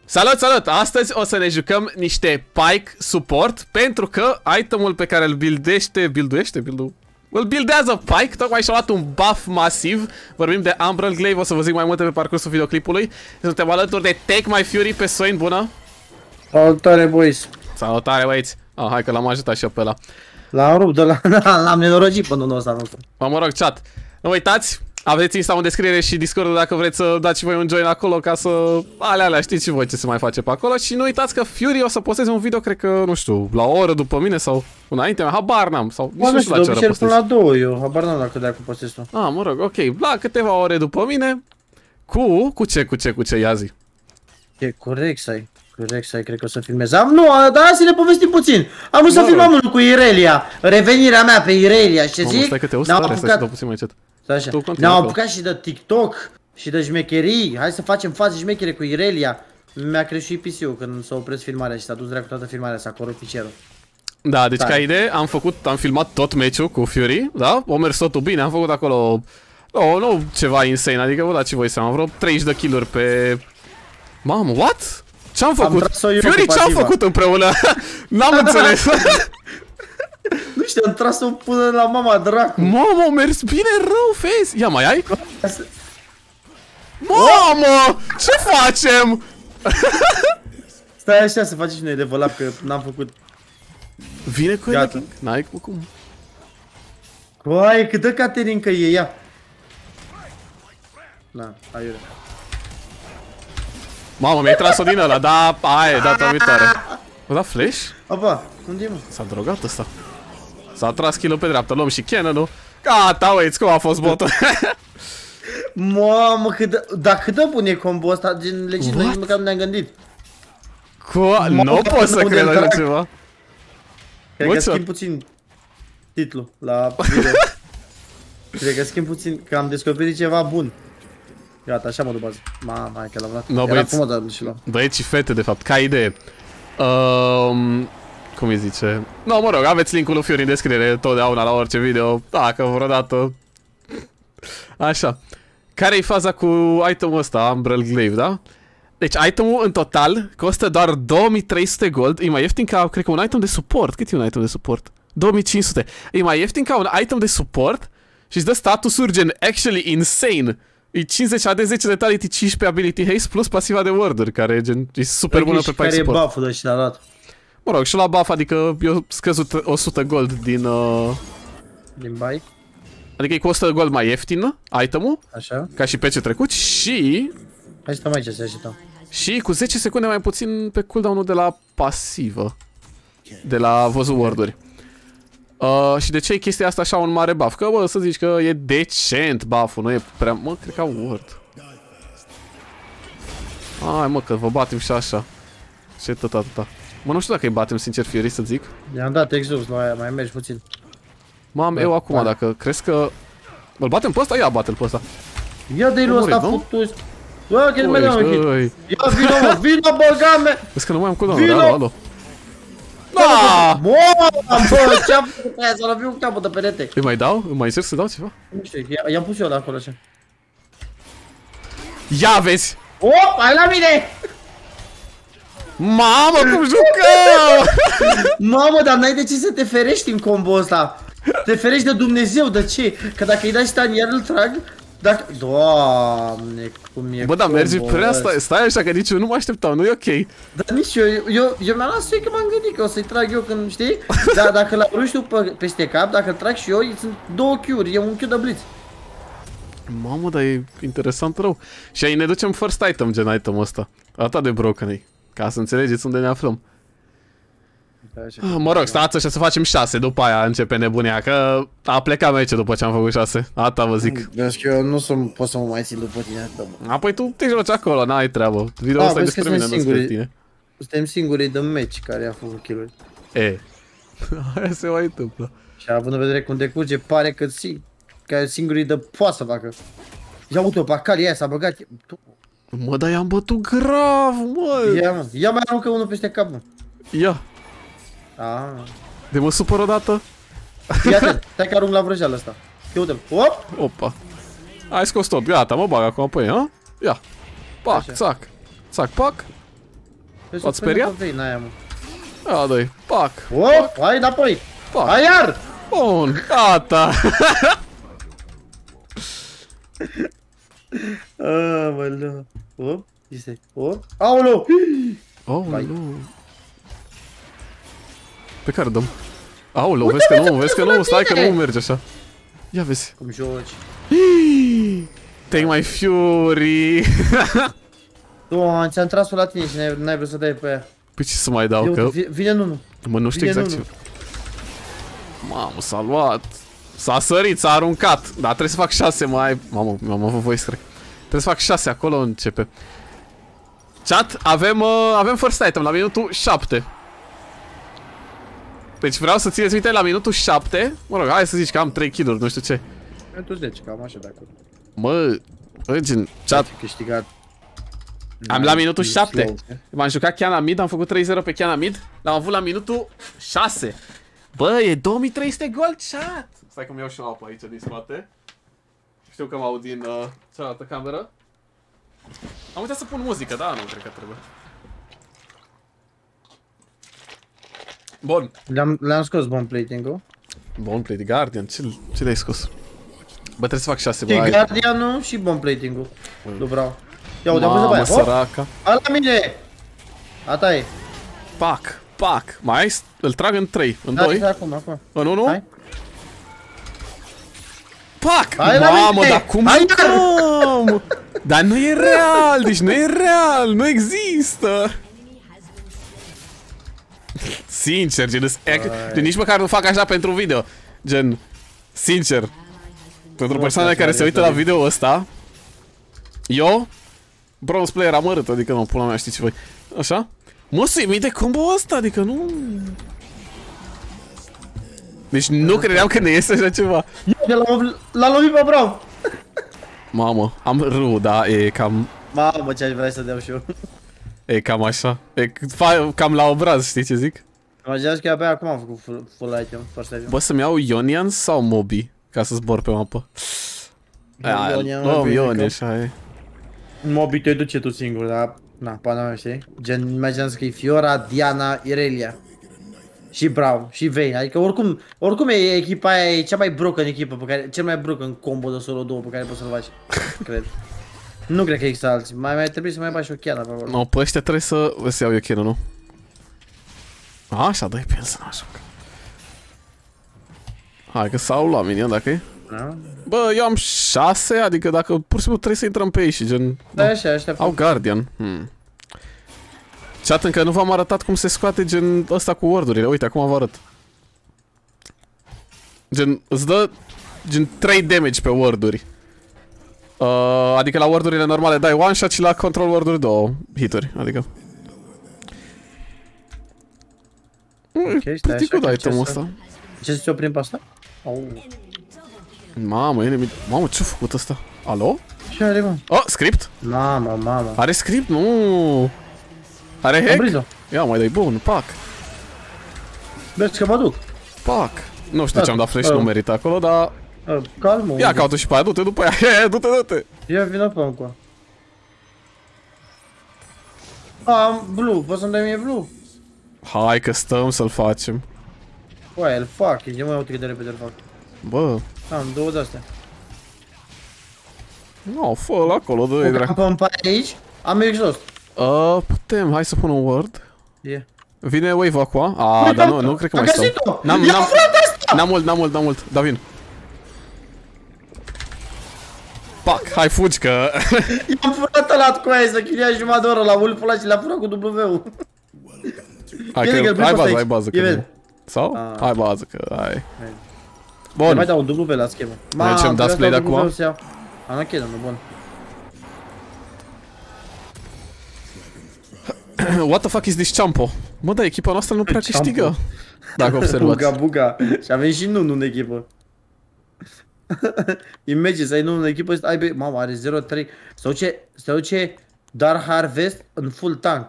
Salut, salut! Astăzi o să ne jucăm niște Pyke support pentru că itemul pe care îl îl buildează Pyke, tocmai și-a luat un buff masiv. Vorbim de Umbral Glaive, o să vă zic mai multe pe parcursul videoclipului. Suntem alături de Take My Fury pe Swain, bună! Salutare, boys! Salutare, băieți! Hai că l-am ajutat și eu pe ăla. L-am rupt, l-am nenorocit până nu ăsta nostru. Mă rog, chat. Nu uitați, aveți Insta în descriere și Discord dacă vreți să dați și voi un join acolo ca să... Alea, știți și voi ce se mai face pe acolo. Și nu uitați că Fury o să posteze un video, cred că, nu știu, la o oră după mine sau înainte, habar n-am. Sau nici nu știu la ce oră postez. Până la 2, eu habar n-am dacă de-aia postez tu. Mă rog, ok, la câteva ore după mine. Cu ce, ia zi. E corect să ai. Corect să ai, cred că o să filmez. Nu, dar hai să ne povestim puțin. Am vrut să filmăm unul cu Irelia. Revenirea mea pe Irelia, și zic? Stai că te stai să dau puțin mai încet. Ne-am apucat și de TikTok și de șmecherii. Hai să facem faze șmechere cu Irelia. Mi-a creșit PC-ul când s-a oprit filmarea și s-a dus dracu toată filmarea, s-a corupt fișierul. Da, deci ca idee am filmat tot meciul cu Fury, da? O mers totul bine, am făcut acolo... Nu ceva insane, adică vă dați voi seama, vreo 30 de kill-uri pe... Mamă, what? Ce-am făcut? Fury, ce-am făcut împreună? N-am înțeles. Nu știu, am tras-o până la mama dracu. Mamă, a mers bine rău, Face. Ia, mai ai? Mamă, ce facem? Stai așa să facem și noi de vălap, că n-am făcut. Vine cu el. N-ai cum. Coai, cât de Caterin că e, ia. Na, aiure. Mamă, mi-ai tras-o din ăla, da, aia e data viitoare. Bă, da flash? Opa, unde e, mă? S-a drogat ăsta. S-a tras kill-ul pe dreapta, luăm și cannon-ul. Gata, uiți cum a fost botul. Mamă, cât de bun e combo ăsta, gen legit, noi nici măcar nu ne-am gândit. Nu pot să cred așa ceva. Cred că schimb puțin titlul la video. Cred că schimb puțin, că am descoperit ceva bun. Gata, așa mă duc bază. Mamă, hai că l-am luat. Era frumos, dar nu și luam. Băieți și fete, de fapt, ca idee. Cum îi zice? No, mă rog, aveți linkul lui Fury în descriere totdeauna la orice video, dacă vreodată. Așa. Care-i faza cu itemul ăsta, Umbral Glaive, da? Deci itemul în total costă doar 2300 gold, e mai ieftin ca, cred că un item de suport. Cât e un item de suport? 2500. E mai ieftin ca un item de suport și îți dă statusuri gen actually insane. E 50 AD, 10 detalii, 15 ability haste plus pasiva de warduri, care gen, e super bună pe Pyke support. Care e buff-ul de și l-a dat? Mă rog, și la buff, adică eu scăzut 100 gold din... Din bike? Adică e cu 100 gold mai ieftin itemul, așa, ca și pe ce trecut și... Hai să stăm aici să așteptăm. Și cu 10 secunde mai puțin pe cooldown-ul de la pasivă. De la văzut ward-uri. Și de ce e chestia asta așa un mare buff? Că bă, să zici că e decent buff-ul, nu e prea... Mă, cred că au ward. Hai mă, că vă batem și așa. Ce tot atâta. Mă, nu știu dacă îi batem sincer Fury, să zic. I-am dat exhaust la aia, mai mergi puțin. Mam, eu acum, dacă crezi că... Îl batem pe ăsta? Ia bate-l pe ăsta. Ia de-i lui ăsta futus. Bă, că-i mereu mă hit. Ia vino mă, vino băgame. Vezi că nu mai am cooldown, alo. Da! Bă, ce-am făcut aia, să l-am capul de perete. Îi mai dau? Îi mai încerc să dau ceva? Nu știu, i-am pus eu de acolo așa. Ia vezi! Op, hai la mine! Mamă, cum jucăm! Mamă, dar n-ai de ce să te ferești în combo ăsta. Te ferești de Dumnezeu, de ce? Că dacă îi dai stun, iar îl trag. Dacă... Doamne, cum e. Bă, dar mergi prea, stai așa că nici eu nu mă așteptam, nu e ok. Dar nici eu mi-am las că m-am gândit că o să-i trag eu când, știi? Dar dacă l-am ruși tu peste cap, dacă îl trag și eu, sunt 2 Q-uri, e un Q de blitz. Mamă, dar e interesant rău. Și aici ne ducem first item, gen item-ul ăsta. Atât de broken e, ca să înțelegeți unde ne aflăm. Mă rog, stați așa să facem 6, după aia începe nebunia, că a plecat meciul după ce am făcut 6. Atâta vă zic. Deci că eu nu pot să mă mai țin după tine. Apoi tu te joci acolo, n-ai treabă. Video-ul ăsta e despre mine, nu despre tine. Suntem singurii de meci care a făcut kill-uri. Aia se mai întâmplă. Și având în vedere cum decurge, pare că singurii de poate să facă. Ia uite-o, Pacali, aia s-a băgat. Mă, dar i-am bătut grav, mă. Ia mai aruncă unul peste cap, mă. Ia. De mă supăr odată. Ia-te, stai că arunc la vrăjeală ăsta. Ia uite-l, op! Opa. Ai scos tot, gata, mă bag acum pe ea, ha? Ia. Pac, țac. Țac, pac. V-ați speriat? A, dă-i. Pac. Op, hai înapoi. Pac. Hai iar. Bun, gata. Aoleu. Op, este. Op. Aoleu. Aoleu. Pe care dăm? Aoleu, vezi că nu, stai că nu merge așa. Ia vezi. Cum joci. Take my fury. Doamne, ți-am tras-o la tine și n-ai vrut să dai pe ea. Păi ce să mai dau, că... Vine Nunu. Mă, nu știu exact ce... Mamă, s-a luat. S-a sărit, s-a aruncat. Dar trebuie să fac 6 mai... Mamă, mi-am avut voice crack. Trebuie să fac 6, acolo începe. Chat, avem first item la minutul 7. Deci vreau să țineți minte la minutul 7. Mă rog, hai să zici că am 3 kill-uri, nu știu ce. Minutul 10, cam așa de acolo. Mă, gen, chat. Câștigat. Am la minutul 7. M-am jucat Kiana Mid, am făcut 3-0 pe Kiana Mid. L-am avut la minutul 6. Bă, e 2300 gold, chat. Stai că mi iau și o apă aici din spate. Știu că mă aud din cealaltă cameră. Am uitat să pun muzică, da? Nu cred că trebuie. Bun. Le-am scos bun plating-ul. Bun plating, Guardian, ce le-ai scos? Bă, trebuie să fac 6, bă, hai. Guardian-ul și bun plating-ul. Nu vreau. Ia uite, mamă, bă, săraca. Hai la mine! A ta e. Pac, pac. Mai ai? Îl trag în 3, în 2. Acum. În 1. Hai. Pac! Mamă, dar cum jucăm? Dar nu e real, deci nu e real, nu există. Sincer, gen, nici măcar nu fac așa pentru video. Gen, sincer, pentru persoanele care se uită la video ăsta, eu, bronze player amărât, adică nu, pula mea, știți voi. Așa? Mă, să-i mii de combo ăsta, adică nu... Deci nu credeam că ne iese așa ceva. L-a lovit pe Braum. Mamă, am râu, da, e cam... Mamă, ce-aș vrea să dau și eu. E cam așa, e cam la obraz, știi ce zic? Imaginează că abia acum am făcut full item, first item. Bă, să-mi iau Ionian sau Mobi, ca să zbor pe mapă? Ionian, așa e. Mobi te duce tu singur, dar... Na, pana mea, știi? Gen, imaginează că e Fiora, Diana, Irelia. Și Braum, și Vayne, adică oricum e echipa aia, e cea mai broken echipă pe care, cel mai broken combo de solo 2 pe care poți să-l faci, cred. Nu cred că există alții, mai trebuie să mai bagi și o Kiana pe acolo. No, pe ăștia trebuie să iau eu Kiana, nu? Așa, dă-i pe el să nu ajung. Hai că s-au luat minion dacă e. Bă, eu am 6, adică dacă pur și simplu trebuie să intrăm pe ei și gen... Da, așa, aștept. Au Guardian. Chat, încă nu v-am arătat cum se scoate gen ăsta cu ward-urile. Uite, acum vă arăt. Gen, îți dă gen 3 damage pe ward-uri. Adică la ward-urile normale dai one shot și la control ward-uri 2 hituri, adică. Ok, stai așa, da item-ul ăsta. Ce să-ți oprim pe asta? Mamă, enemy... Mamă, ce-a făcut ăsta? Alo? Ce are, mă? Oh, script? Mamă. Are script? Nu. Are hack? Ia, mai dai bun, pac. Mergi că mă duc. Pac. Nu știu ce am dat flash, nu merită acolo, dar... Calm, ia caută și pe aia, du-te după aia, du-te. Ia vină pe încă. Am blue, poți să-mi dai mie blue? Hai că stăm să-l facem. Băi, îl fac, ești mai uite cât de repede îl fac. Bă. Am 2 de-astea. Nu, fă-l acolo, dă-i dracu. Am pe aici, am exhaust. Putem, hai să pun un word. Vine wave acum. Păi, dar nu cred că mai stau. N-am mult, dar vin. Pac, hai fugi că... I-am furat ăla cu aia să chiria jumătate de oră la ulful ăla și l-a furat cu W-ul. Hai că ai bază că... Sau? Hai bază că ai. Bun. Mai dau un W la schemă. Mergem, dați play de acum. Am ok, domnul, bun. What the fuck is this Champo? Mă, da, echipa noastră nu prea câștigă. Dacă observați. Buga. Și avem și Nunu în echipă. Imagine să ai Nunu în echipă și ai... Mamă, are 0-3. Se duce Dark Harvest în full tank.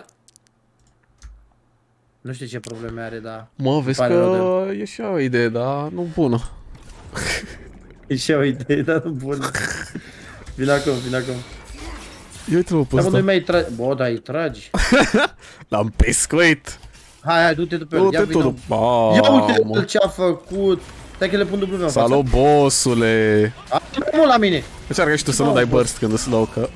Nu știu ce probleme are, dar... Mă, vezi că e și o idee, dar nu bună. E și o idee, dar nu bună. Vin acum. Ia uite-l pe ăsta. Bă, da, îi tragi. L-am pescuit. Hai, du-te pe el. Ia uite ce a făcut. Stai că le pun W în față. Salut, bossule. Nu la mine. Încearcă și tu să nu dai burst când îți slow, că...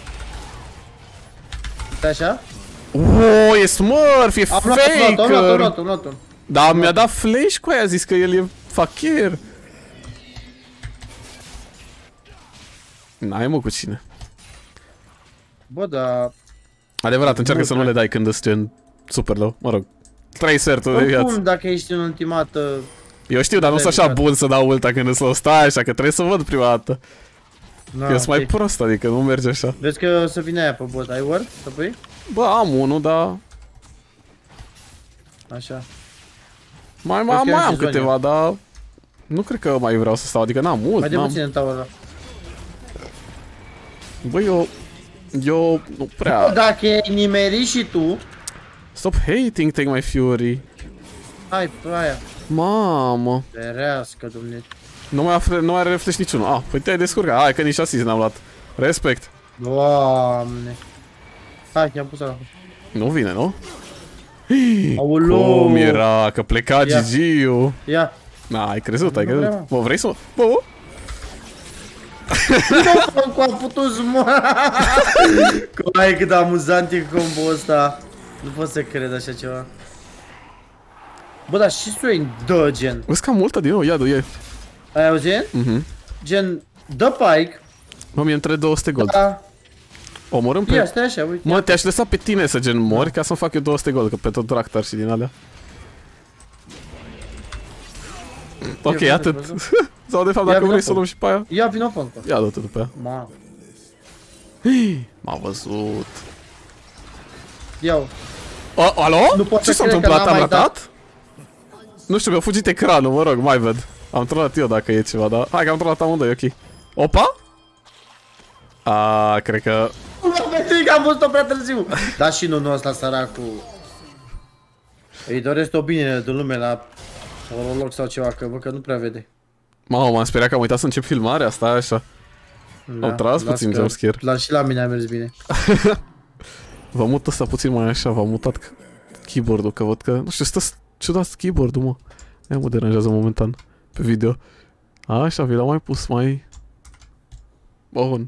Stai așa? Uuuu, e Smurf, e faker! Am luat-o. Da, mi-a dat flash cu aia, a zis că el e fakir. N-ai mă cu cine. Bă, da... Adevărat, încearcă să nu le dai când îți gen super low, mă rog. 3 sferturi de viață. Oricum, dacă ești în ultimată... Eu știu, dar nu sunt așa bun să dau ulta când îți slow, stai așa, că trebuie să văd prima dată. Eu sunt mai prost, adică nu merge așa. Vezi că o să vine aia pe bot, ai ward să pui? Bă, am unul, dar... Așa. Mai am câteva, dar... Nu cred că mai vreau să stau, adică n-am mult, mai de puțin în tower ăla. Bă, eu nu prea... Dacă ai nimerit și tu... Stop hating, take my fury. Hai, pe aia. Mamă. Ferească, Dumnezeu. Nu mai are reflex niciunul. Ah, păi te-ai descurcat. Hai că nici asist n-am luat. Respect. Doamne. Hai, i-am pus ăla. Nu vine, nu? Aoleu. Cum era? Că pleca GG-ul. Ia. Na, ai crezut, ai crezut. Bă, vrei să mă... Bă, bă? Nu, cu am putut să mă... Hai, cât amuzant e combo ăsta. Nu pot să cred așa ceva. Bă, dar și Swain dă gen. Vezi cam multă din nou, ia-du, ia. Ai auzit? Gen, dă pike. Mă, mie-mi trebuie 200 gold. Da. Omorâm pe... Ia, stai așa, uite. Mă, te-aș lăsa pe tine să gen mori ca să-mi fac eu 200 gold, că pe tot tractor și din alea. Ok, atât. Sau de fapt, dacă vrei să luăm și pe aia. Ia, vino pe încă. Ia, du-te după aia. Ma. M-a văzut. Iau. Alo? Ce s-a întâmplat? Am ratat? Nu știu, mi-a fugit ecranul, mă rog, mai ved. Am trollat eu dacă e ceva, dar... Hai că am trollat amândoi, ok. Opa? Cred că... Că am văzut-o prea târziu. Da, și nu ăsta săracu. Îi doresc o bine de lume la orolog sau ceva, că văd că nu prea vede. Mamă, m-am speriat că am uitat să încep filmarea asta, așa. Da, am tras puțin jumpscare. Și la mine a mers bine. V-am mutat ăsta puțin mai așa, v-am mutat keyboard-ul, că văd că... Nu știu, stă ciudat keyboard-ul, mă. Aia mă deranjează momentan pe video. Așa, vi l-am mai pus mai... Bun.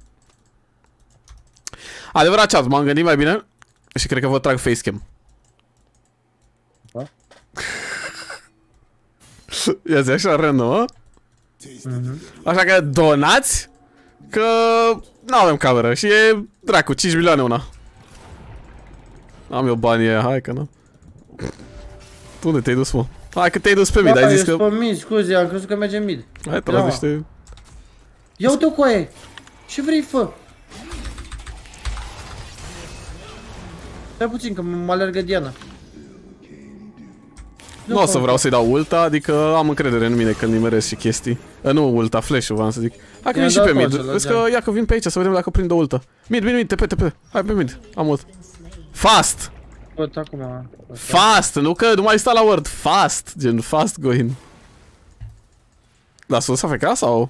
Adevărat, chat, m-am gândit mai bine și cred că vă trag facecam. Ia zi așa random, mă? Așa că donați, că nu avem cameră și e dracu, 5 milioane una. Am eu banii aia, hai că nu. Tu unde te-ai dus, mă? Hai că te-ai dus pe mid, ai zis că... pe mid, scuze, am crezut că merge mid. Hai, te las niște... Ia uite-o cu aia. Ce vrei, fă? Stai puțin, că mă alergă Diana. Nu o să vreau să-i dau ulta, adică am încredere în mine că nimeresc și chestii. Nu ulta, flash-ul, vreau să zic. Hai că vin și pe mid. Vezi că ia că vin pe aici să vedem dacă prind o ulta. Mid, TP. Hai pe mid, am ult. Fast! Fast, nu că nu mai sta la word, fast, gen fast going. Da, s-a FK sau?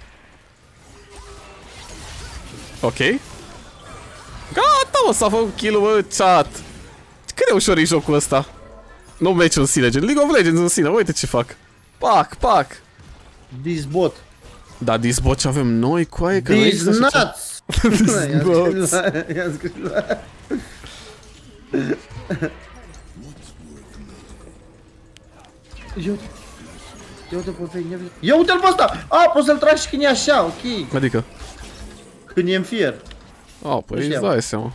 Ok. Gata, mă, s-a făcut kill-ul, mă, chat. Cât de ușor e jocul ăsta? Nu meci în sine, gen League of Legends în sine, uite ce fac. Pac. Disbot. Da, disbot ce avem noi, coaie, că Dis nuts! Disnuts. I-am scris la... Ia uite-l pe ăsta! Poți să-l tragi și când e așa, ok. Adică? Când e în fier. Păi îți dai seama.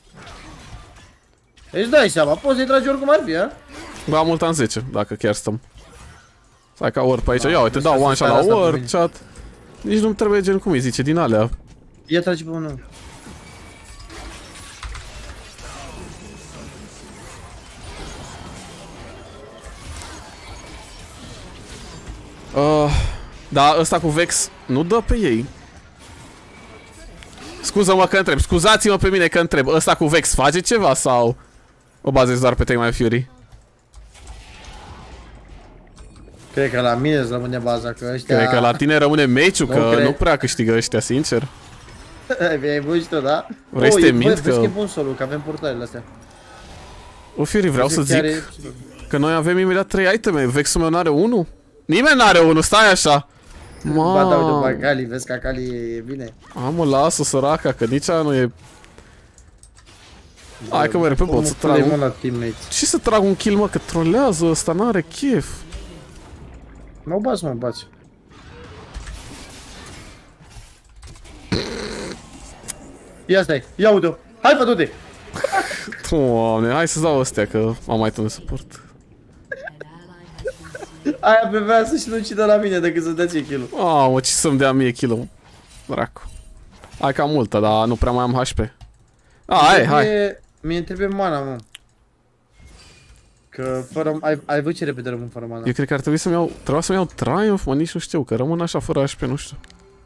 Îți dai seama, poți să-i tragi oricum ar fi, a? Da, mult am 10, dacă chiar stăm. Stai ca word pe aici, ia uite, dau one shot la word, chat. Nici nu-mi trebuie gen, cum îi zice, din alea. Ia tragi pe unul. Da, ăsta cu Vex nu dă pe ei. Scuză-mă că întreb, scuzați-mă pe mine că întreb. Ăsta cu Vex face ceva sau o bazezi doar pe Take My Fury? Cred că la mine îți rămâne baza, că ăștia... Cred că la tine rămâne meciul, că nu prea câștigă ăștia, sincer. Ai văzut tu, da? Vrei să te mint că... Vezi că e bun solul, că avem portarele astea. O Fury, vreau să zic că noi avem imediat 3 iteme. Vexul meu n-are 1? Nimeni n-are 1, stai așa. Ba da, uite, pe Akali, vezi că Akali e bine. Mă, lasă săraca, că nici aia nu e... Hai că merg pe bot să trag un... Ce să trag un kill, mă, că trolează ăsta, n-are chef. Mă bați, mă bați. Ia stai, ia uite-o. Hai, fă du-te! Doamne, hai să-ți dau astea, că am mai de suport. Aia prevea să-și nu cidă la mine decât să dea ție kill-ul. Mă, ce să-mi dea mie kill-ul? Dracu. Hai că am multă, dar nu prea mai am HP. Hai. Mie trebuie mana, mă. Că fără... Ai văzut ce repede rămân fără mana. Eu cred că ar trebui să-mi iau... Trebuia să-mi iau Triumph, mă, nici nu știu, că rămân așa fără HP, nu știu.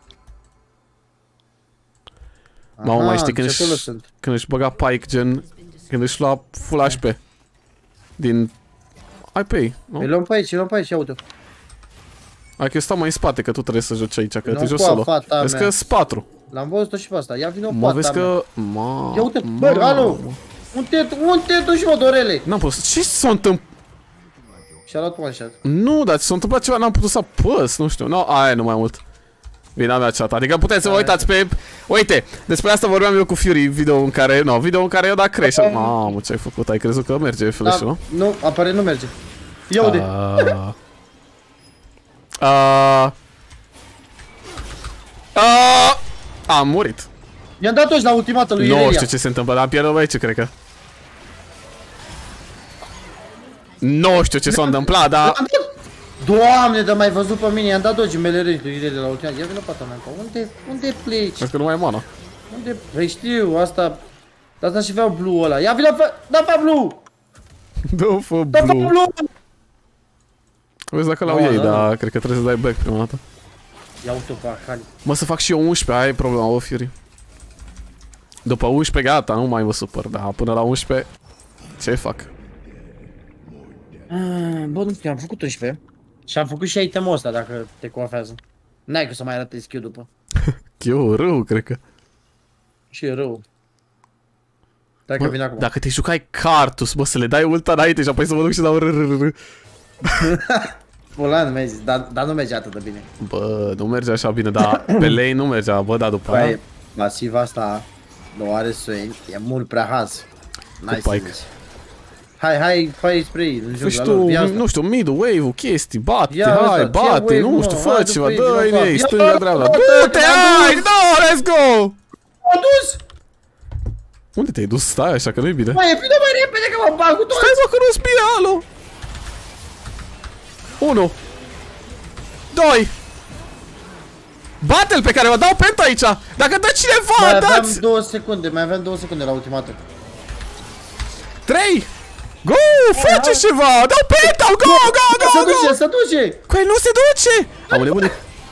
Mamă, mai știi când își băga Pike, gen... Când își lua full HP. Din... Hai pe ei, nu? Îi luăm pe aici, ia uite-o. Hai că eu stau mai în spate, că tu trebuie să joci aici, că te joci solo. Vezi că sunt 4. L-am văzut și pe asta, ia vină o mă, vezi că... Ia uite, bă, alo! Unde te duci, mă, Dorele? N-am putut, ce s-a întâmplat? Și-a luat one shot. Nu, dar s-a întâmplat ceva, n-am putut să apăs, nu știu. No, aia nu mai mult. Vina mea chat, adică puteți să vă uitați pe... Uite, despre asta vorbeam eu cu Fury, video în care eu da crash. Mamă, ce ai făcut? Ai crezut că merge flash-ul, nu? Nu, apare nu merge. Ia uite. Am murit. I-am dat toți la ultimată lui Irelia. Nu știu ce se întâmplă, dar am pierdut aici, cred că. Nu știu ce s-a întâmplat, dar... Doamne, dar m-ai văzut pe mine, i-am dat dogi melerei lui Irelia la ultima. Ia vină pata mea, unde pleci? Cred că nu mai e mana. Unde? Păi știu, asta... Dar asta și vreau blue ăla. Ia vină, da-fă blue! Da-fă blue! Vezi dacă l-au ei, dar cred că trebuie să dai back prima dată. Ia uite-o pe Akali. Mă, să fac și eu 11, aia e problema, o Fury. După 11 gata, nu mai mă supăr, dar până la 11 ce fac? Bă, nu știu, am făcut 11 și am făcut și itemul ăsta dacă te coafează. N-ai că să mai arate skill după. Eu rău, cred că. Și e rău. Dacă vine acum. Dacă te jucai Cartus, bă, să le dai ulta înainte și apoi să mă duc și dau rrrr. Polan, mi-ai zis, dar nu merge atât de bine. Bă, nu merge așa bine, dar pe lane nu mergea, bă, dar după aia... Masiva asta nu are swing, e mult prea haz. Hai spray, nu știu, mid-ul, wave-ul, chestii, bate, hai, bate, nu știu, fă ceva, dă-i ei, stânga-dreapta, du-te, hai, no, let's go! M-a dus! Unde te-ai dus? Stai așa, că nu-i bine. Mai e bine mai repede că mă bag cu toți! Stai mă, că nu-ți bine, alo! 1 2 Bate-l pe care mă dau penta aici! Dacă dă cineva, dați! Mai aveam 2 secunde la ultimatul. 3 Go! Faceți ceva! Dau penta! Go! Se duce! Coai, nu se duce! Aoleu,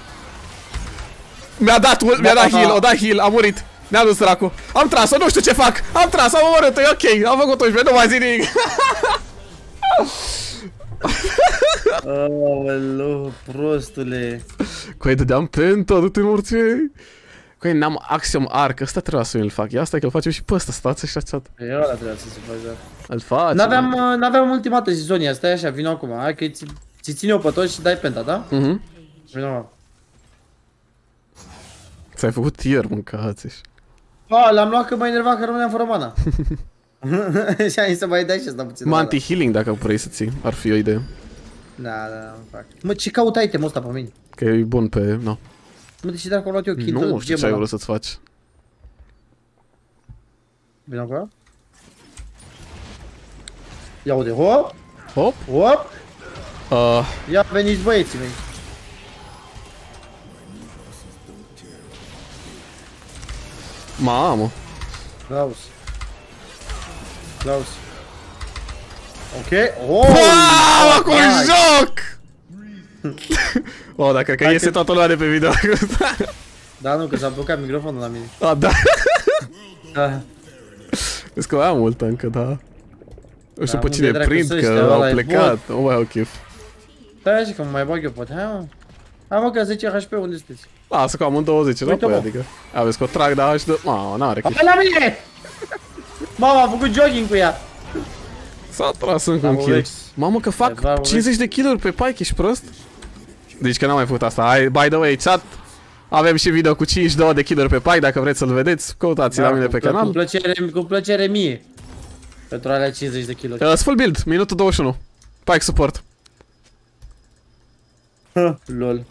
mi-a dat heal, o dat heal, a murit. Ne-a dus dracu. Am tras-o, nu știu ce fac. Am tras-o, am omorât-o, e ok. Am făcut 11, nu mai zi nimic. Aoleu, prostule. Coai, dădeam penta, du-te morții. Coai, n-am Axiom Arc, ăsta trebuia să îl fac. Ia stai că îl facem și pe ăsta, stați așa chat. E ăla trebuia să se faci, da. Îl facem. N-aveam ultimată sezonia, stai așa, vino acum. Hai că ți ține-o pe toți și dai penta, da? Vino. Ți-ai făcut tier, mâncați-și. L-am luat că m-a enervat că rămâneam fără mana. Și am zis să mai dai și asta puțin. Mă, anti-healing dacă vrei să ții, ar fi o idee. Da, nu fac. Mă, ce caut itemul ăsta pe mine? Că e bun pe... no. Mă, deși dacă am luat eu kill, nu știu ce ai vrut să-ți faci. Vino acolo? Ia uite, hop! Hop! Hop! Ia veniți băieții mei. Mamă! Klaus. Ok. Oh! Wow, cu joc! Oh, dar cred că iese toată lumea de pe video. Da, nu, că s-a blocat microfonul la mine. Ah, da. Da. Vezi că am multă încă, da. Nu știu pe cine prind, că au plecat. Nu mai au chef. Stai așa că mă mai bag eu, poate. Hai mă, că 10 HP, unde sunteți? Lasă că am un 20 înapoi, adică. Aveți că o trag, dar și de... Mamă, n-are chestia. La mine! Mama, a făcut jogging cu ea. S-a tras încă un kill. Mamă, că fac 50 de kill-uri pe Pike, ești prost? Deci că n-am mai făcut asta. Hai, by the way, chat. Avem și video cu 52 de kill-uri pe Pike, dacă vreți să-l vedeți, căutați-l la mine pe canal. Cu plăcere mie. Pentru alea 50 de kg. Full build, minutul 21. Pike support. Lol.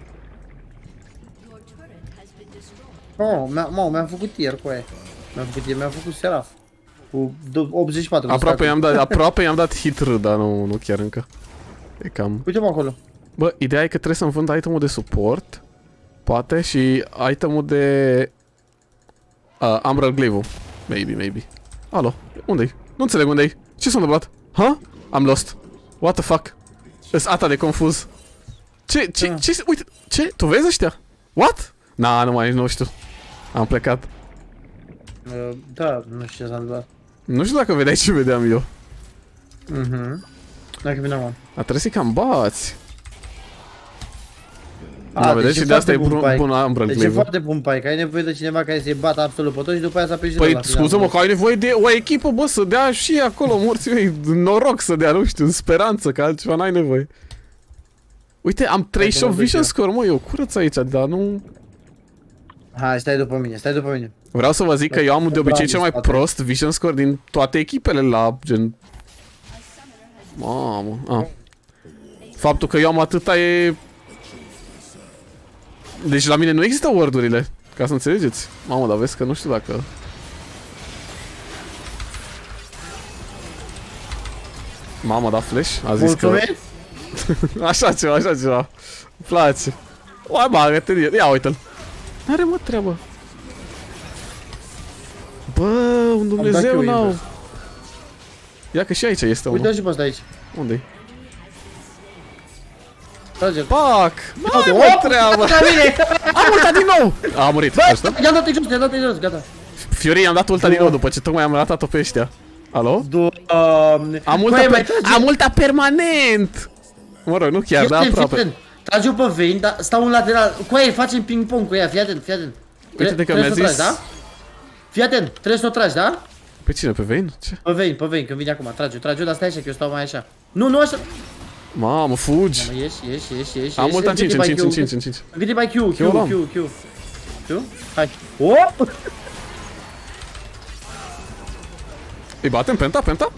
Oh, mi-am făcut tier cu aia. Mi-am făcut Seraph. Cu 84. Aproape i-am dat hit R, dar nu chiar încă. E cam... Uite-mă acolo. Bă, ideea e că trebuie să-mi vând itemul de suport. Poate și itemul de... Umbral Glaive-ul. Maybe. Alo, unde-i? Nu înțeleg unde-i. Ce s-a întâmplat? Ha? Am lost. What the fuck? Îs ata de confuz. Ce? Uite, ce? Tu vezi ăștia? What? Na, nu știu. Am plecat. Da, nu știu ce s-a întâmplat. Nu știu dacă vedeai ce vedeam eu. Dacă veneam, mă. Trebuie să-i cam bați. Da, vedeți? Și de asta e bun Umbral Glaive. Deci e foarte bun Pike, ai nevoie de cineva care să-i bată absolut pe toți și după aia să apeși de la. Păi, scuză-mă că ai nevoie de o echipă, bă, să dea și acolo morții mei, noroc să dea, nu știu, în speranță, că altceva n-ai nevoie. Uite, am 38 vision score, mă, eu curăț aici, dar nu... Hai, stai după mine. Vreau să vă zic că eu am de obicei cel mai prost vision score din toate echipele la gen... Mamă, Faptul că eu am atâta e... Deci la mine nu există word-urile, ca să înțelegeți. Mamă, dar vezi că nu știu dacă... Mamă, da flash? A zis că... Așa ceva. Îmi place. Hai, bagă-te în el. Ia uite-l. N-are, mă, treabă. Bă, un Dumnezeu n-au. Ia că și aici este unul. Uite-l și pe ăsta aici. Unde-i? Trage-l. Pac! N-ai, mă, treabă. Am ultat din nou! A murit. I-am dat jos, gata. Fiori, i-am dat ulta din nou după ce tocmai am ratat-o pe ăștia. Alo? Am ultat permanent! Mă rog, nu chiar, dar aproape. Trage-o pe Vayne, dar stau în lateral. Cu aia facem ping-pong cu ea, fii atent. Uite-te că mi-a zis... Fii atent, trebuie să o tragi, da? Pe cine? Pe Vayne? Ce? Pe Vayne, când vine acum, trage-o, dar stai așa, că eu stau mai așa. Nu așa. Mamă, fugi. Mamă, ieși. Am ultat în 5. Gândi mai Q. Hai. Op! Îi batem penta?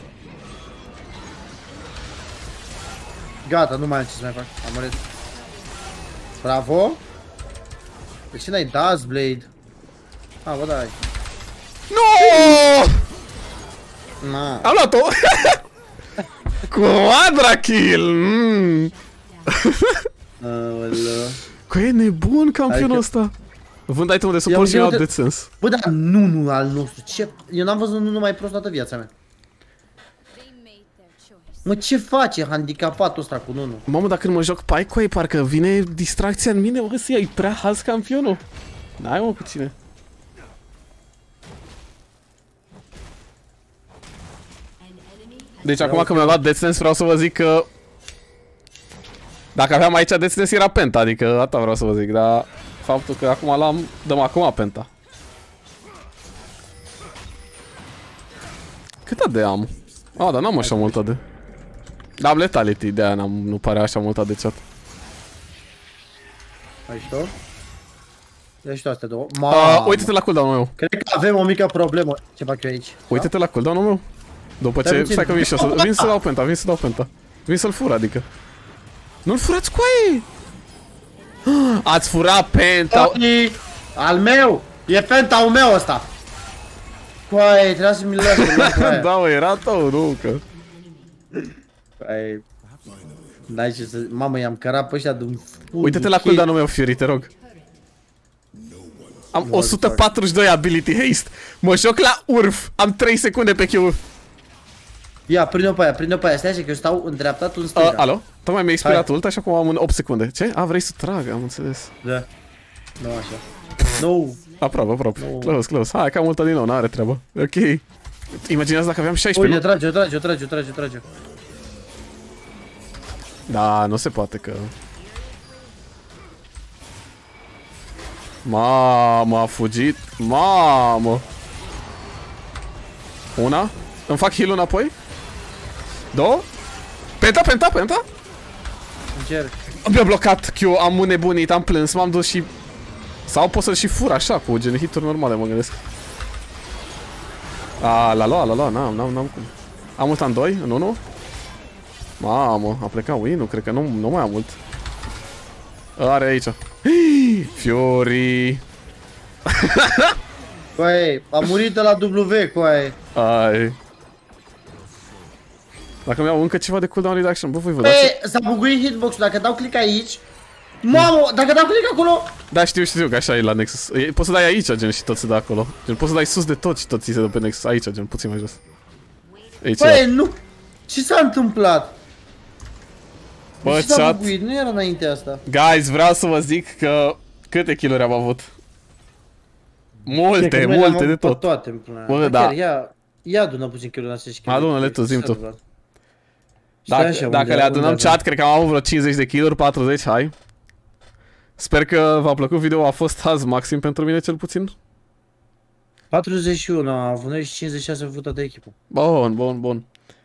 Gata, nu mai am ce să mai fac. Am murit. Bravo. De ce n-ai Duskblade? Bă, dai. No! Na. Am luat-o! Quadra kill! Că e nebun campionul ăsta. Vând itemul de suport și mi-au de sens. Bă, dar nu al nostru. Ce? Eu n-am văzut nu mai prost toată viața mea. Mă, ce face handicapatul ăsta cu Nunu? Mamă, dar când mă joc Pike cu ei, parcă vine distracția în mine, bă, să iei prea haz campionul. N-ai, mă, cu tine. Deci acum că mi-am luat Death Sense, vreau să vă zic că... Dacă aveam aici Death Sense era penta, adică asta vreau să vă zic, dar... Faptul că acum l-am, dăm acum penta. Cât de am? Dar n-am așa multă de... Am letality, de-aia nu pare așa multă de chat. Aici tu? Ia și tu astea două. Uite-te la cooldown-ul meu. Cred că avem o mică problemă. Ce fac eu aici? Uite-te la cooldown-ul meu. După ce... Stai că vin și eu, vin să dau penta, Vin să-l fur, adică. Nu-l furați cu ei! Ați furat penta... Al meu! E penta-ul meu ăsta! Coaie, trebuia să mi-l lăsă. Da, mă, era tău, nu, că... Coaie... N-ai ce să... Mamă, i-am cărat pe ăștia de-un... Uite-te la cooldown-ul meu, Fury, te rog. Am 142 ability haste. Mă joc la urf. Am 3 secunde pe Q. Ia, prinde-o pe aia, stai așa că eu stau în dreapta, tu în stânga. Alo? Tocmai mi-ai expirat ult, așa cum am în 8 secunde. Ce? Vrei să trag, am înțeles. Da. Nu așa. Nu. Aproape. Close. Hai, că am ultat din nou, n-are treabă. Ok. Imaginează dacă aveam 16. Uite, trage. Da, nu se poate că... Mamă, a fugit. Mamă. Una. Îmi fac heal înapoi. Două. Penta. Încerc. Mi-a blocat Q, am nebunit, am plâns, m-am dus și... Sau pot să-l și fur așa, cu gen hituri normale, mă gândesc. L-a luat, n-am cum. Am mult în 2, în 1. Mamă, a plecat win-ul, cred că nu mai am mult. Are aici. Fiori. Coaie, a murit de la W, coaie. Ai. Dacă mi-au încă ceva de cooldown reduction, bă, voi vă dați. S-a buguit hitbox-ul, dacă dau click aici. Mamă, dacă dau click acolo. Da, știu că așa e la Nexus. Poți să dai aici, gen, și tot se dă acolo. Gen, poți să dai sus de tot și tot ți se dă pe Nexus. Aici, gen, puțin mai jos. Aici. Băi, nu. Ce s-a întâmplat? Bă, chat. Nu era înainte asta. Guys, vreau să vă zic că câte kill-uri am avut. Multe de tot. Toate, bă, da. Ia adună puțin kill-uri astea și adună-le tu, zi-mi tu. Dacă le adunăm chat, cred că am avut vreo 50 de kill-uri, 40, hai. Sper că v-a plăcut video, a fost azi maxim pentru mine cel puțin. 41, am avut noi și 56 voturi de echipă. Bun.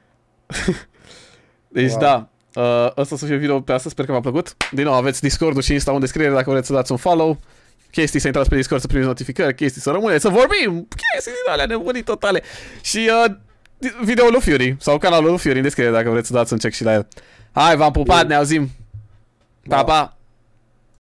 Deci wow. Da, ăsta să fie video pe astăzi, sper că v-a plăcut. Din nou aveți Discord-ul și Insta în descriere dacă vreți să dați un follow. Chestii să intrați pe Discord să primiți notificări, chestii să rămâneți, să vorbim, chestii din alea nebunii totale. Și videoul lui Fury sau canalul lui Fury în descriere dacă vreți să dați un check și la el. Hai, v-am pupat, ne auzim. Pa, pa!